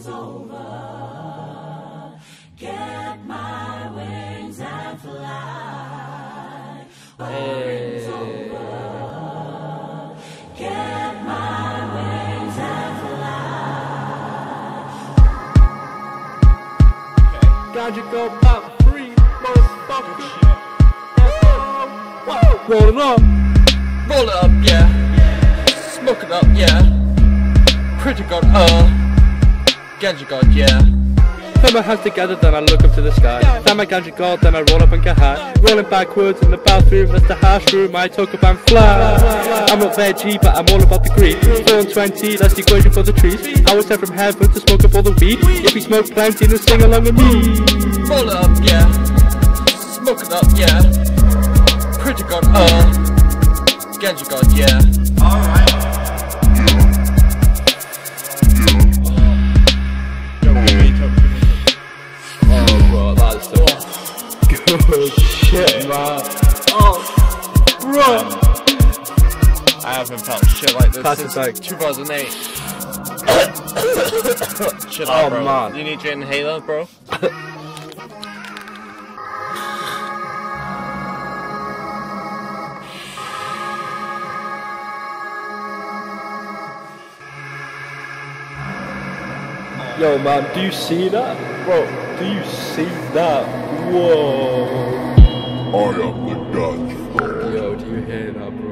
over. Get my wings and fly. Worrying's over. Get my wings and fly. Ganja God Part 3, motherfucker. Roll it up. Roll it up, yeah. Smoke it up, yeah. Pretty God, Ganja God, yeah. Put my hands together, then I look up to the sky. Stand my Ganja God, then I roll up and get high. Rolling backwards in the bathroom, that's the hash room. I talk about fly. I'm not veggie, but I'm all about the green. 4 and 20, that's the equation for the trees. I was sent from heaven to smoke up all the weed. If we smoke plenty, then sing along with me. Roll it up, yeah. Smoke it up, yeah. Pretty God, Ganja God, yeah. Alright. Good shit, man. Oh, bro. I haven't felt shit like this That's since like 2008. Shit oh, out, bro. Man. You need your inhaler, bro? Yo, man, do you see that? Bro, do you see that? Whoa. I am the Ganja God. Yo, do you hear that, bro?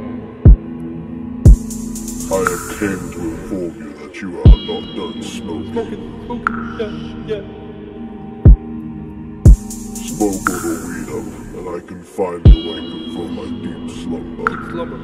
I have came to inform you that you are not done smoking. Yeah. Smoke all the weed up, and I can finally wake up from my deep slumber. Slumber.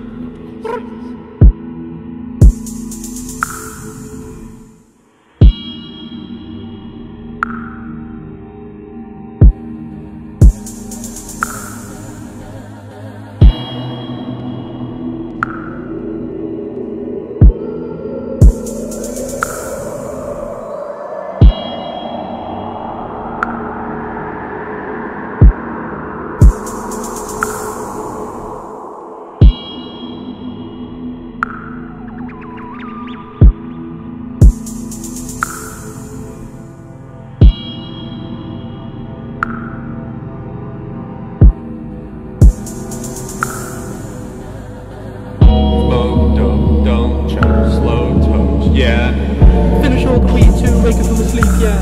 Yeah. Finish all the weed to wake up from the sleep, yeah.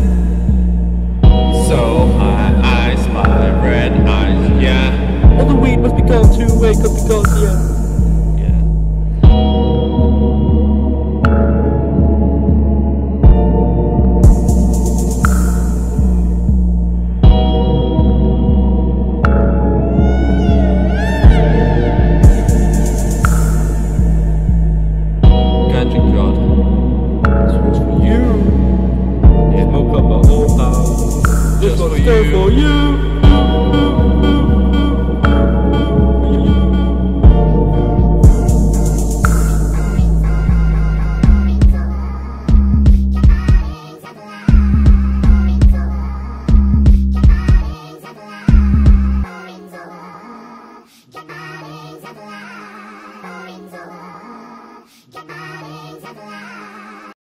So high, eyes, my red eyes, yeah. All the weed must be gone to wake up the gods, yeah.